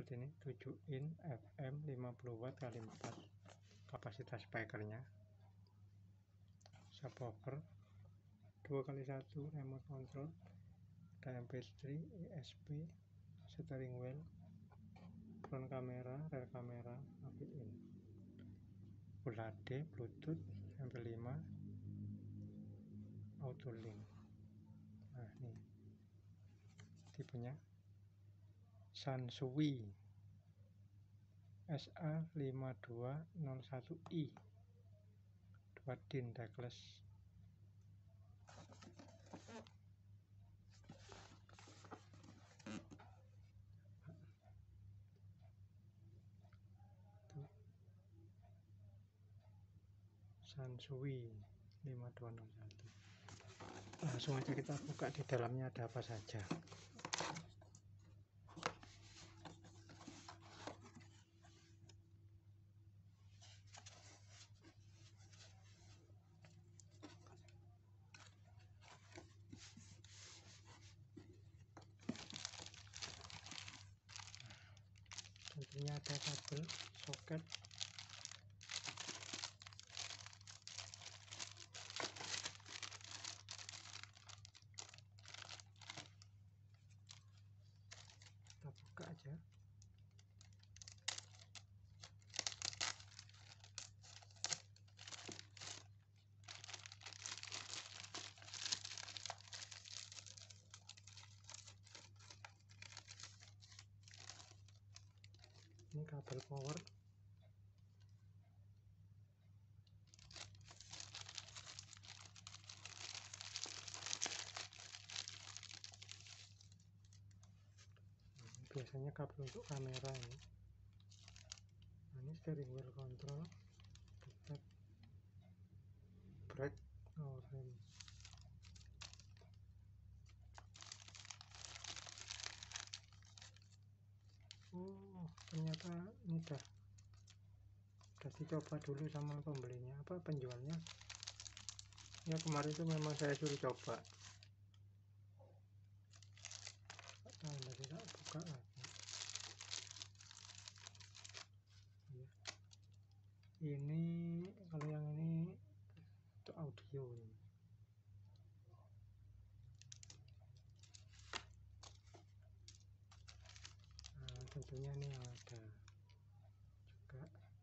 seperti ini, 7 in FM 50 watt kali 4 kapasitas speakernya, subwoofer 2x1 remote control, ada MP3, ESP, steering wheel, front kamera, rear kamera, AV in, Full HD, Bluetooth, MP5, auto link. Nah ini tipenya Sansui SA5201i 2 din deckless. Sansui 5201. Langsung aja kita buka di dalamnya ada apa saja. Tentunya ada kabel, soket, kita buka aja. Ini kabel power, biasanya kabel untuk kamera ini. Nah, ini steering wheel control, detek, brake, rem. Oh, ternyata ini udah dicoba dulu sama pembelinya, penjualnya. Ya kemarin itu memang saya suruh coba. Nah, tidak buka lagi. Ya. Ini kalau yang ini untuk audio ini. Nah, tentunya ini yang ada juga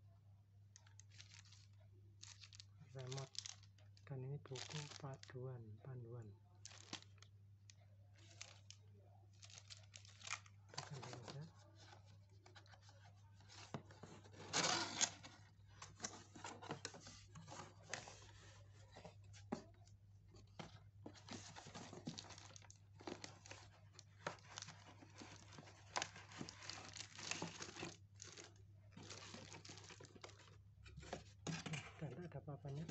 remote, dan ini buku panduan. Tekan dulu ya. Dan tidak ada apa-apanya.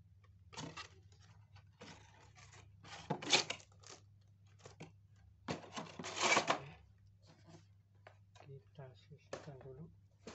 Kita sisihkan dulu.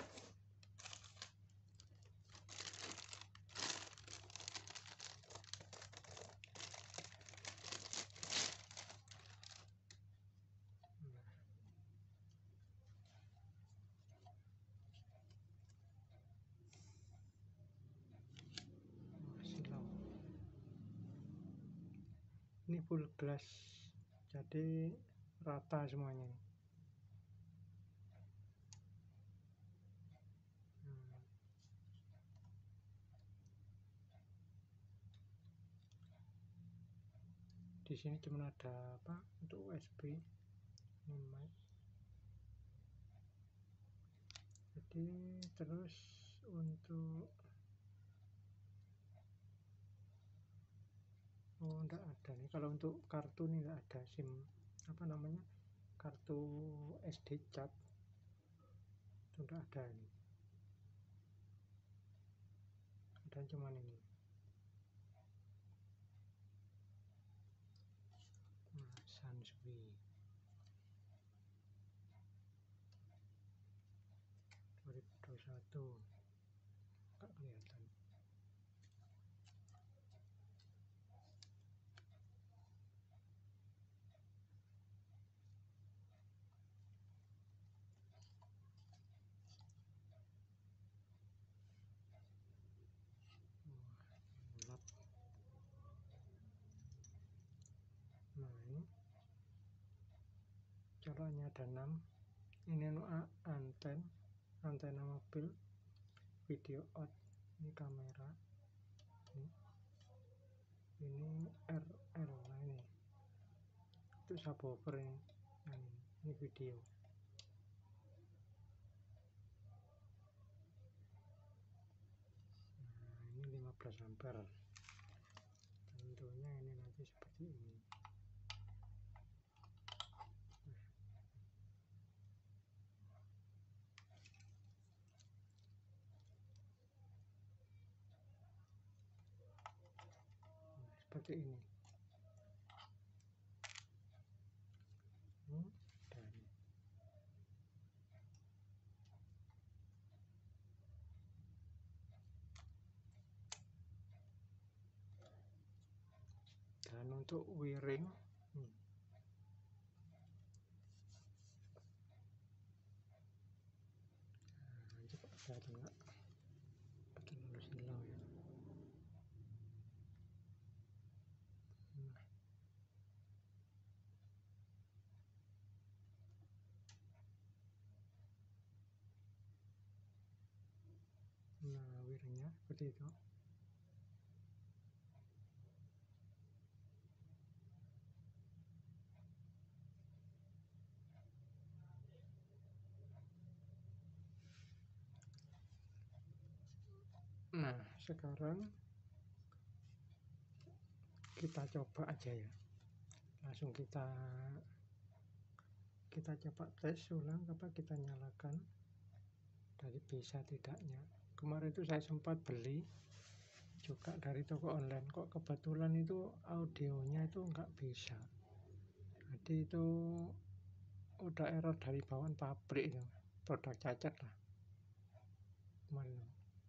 Ini full glass, jadi rata semuanya. Di sini cuma ada untuk USB, ini mic. Jadi terus untuk enggak ada nih, kalau untuk kartu nih enggak ada SIM, kartu SD card itu enggak ada ini, ada cuman ini. Nah, Sansui 2021 enggak kelihatan. ini coloknya ada 6. Ini antena mobil, video out, ini kamera, ini RL. Nah ini itu subwoofer ini. Nah, ini video. Nah ini 15 ampere. Tentunya ini nanti seperti ini. Seperti ini. Dan untuk wiring, coba kelihatan nggak? Bikin dulu silau ya. Nah wiringnya seperti itu. Nah sekarang kita coba aja ya, langsung kita coba tes ulang, kita nyalakan dari bisa tidaknya. Kemarin itu saya sempat beli juga dari toko online, kok kebetulan itu audionya itu nggak bisa. Jadi itu udah error dari bawaan pabrik, itu produk cacat lah kemarin.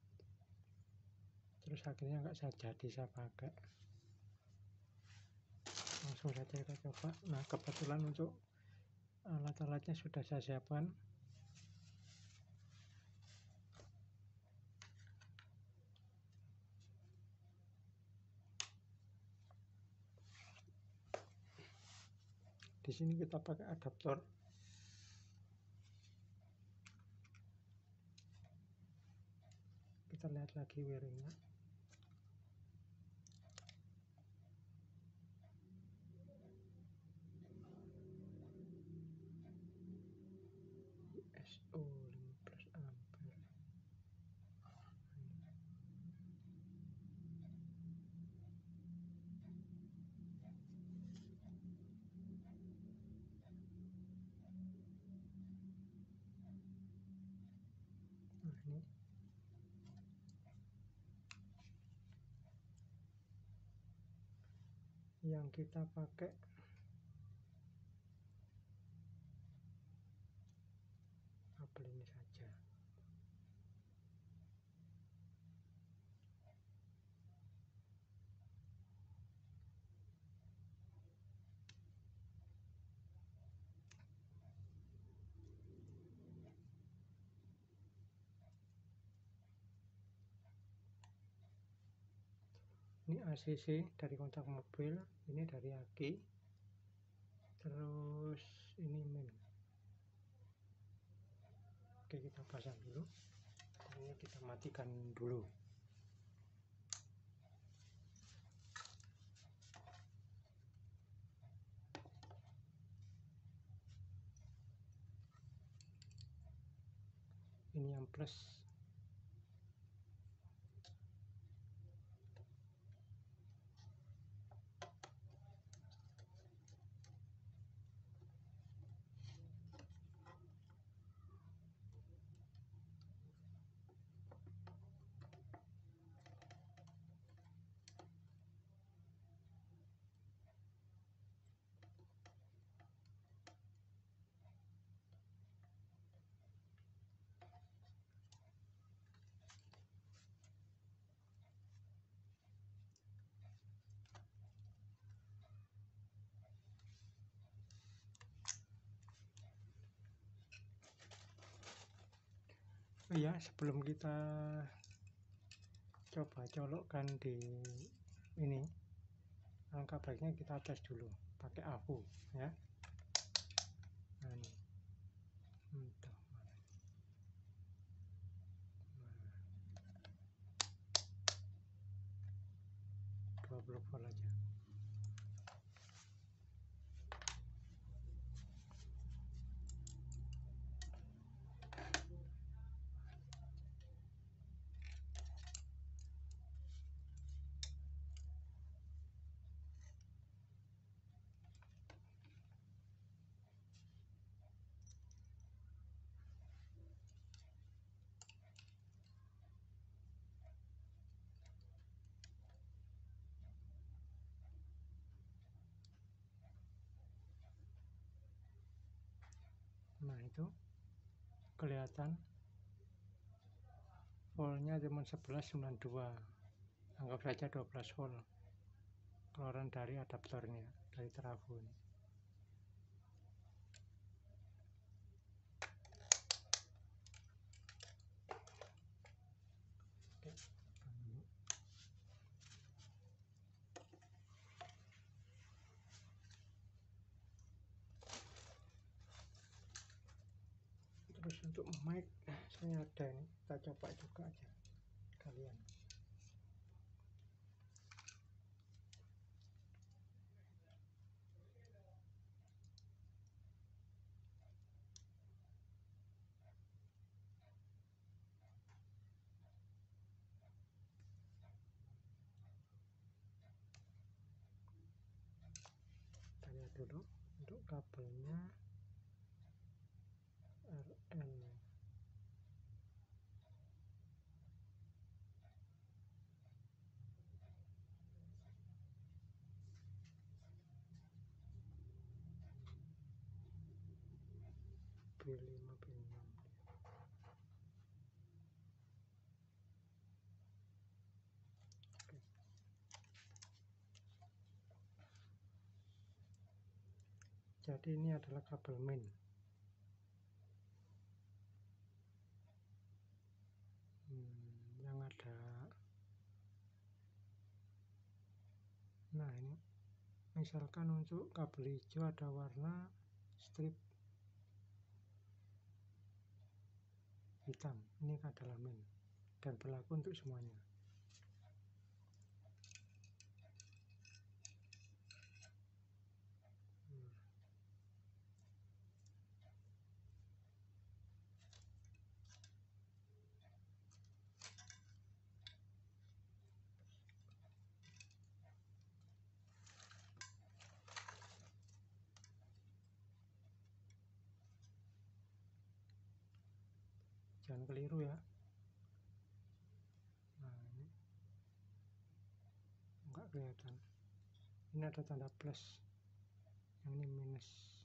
Terus akhirnya nggak jadi saya pakai, langsung saja kita coba. Nah kebetulan untuk alat-alatnya sudah saya siapkan. Di sini kita pakai adaptor. Kita lihat lagi wiringnya. ISO 15 ampere. Nah ini yang kita pakai kabel ini saja. Ini ACC dari kontak mobil, ini dari aki, terus ini min. Oke kita pasang dulu, ini kita matikan dulu. Ini yang plus. Ya sebelum kita coba colokkan di ini, angka baiknya kita tes dulu. pakai AVO ya. Nah, ini entah mana. Nah, 20 volt aja. Nah, itu kelihatan voltnya cuma 1192, anggap saja 12 volt keluaran dari adaptornya, dari trafo ini. Oke. Terus untuk mic saya ada ini, kita coba juga aja kalian. Kita lihat dulu untuk kabelnya RN. B5 B6. Jadi ini adalah kabel min. Yang ada. Nah, ini misalkan untuk kabel hijau ada warna strip hitam, ini adalah min dan berlaku untuk semuanya. Jangan keliru ya. Nah, ini enggak kelihatan. Ini ada tanda plus, yang ini minus.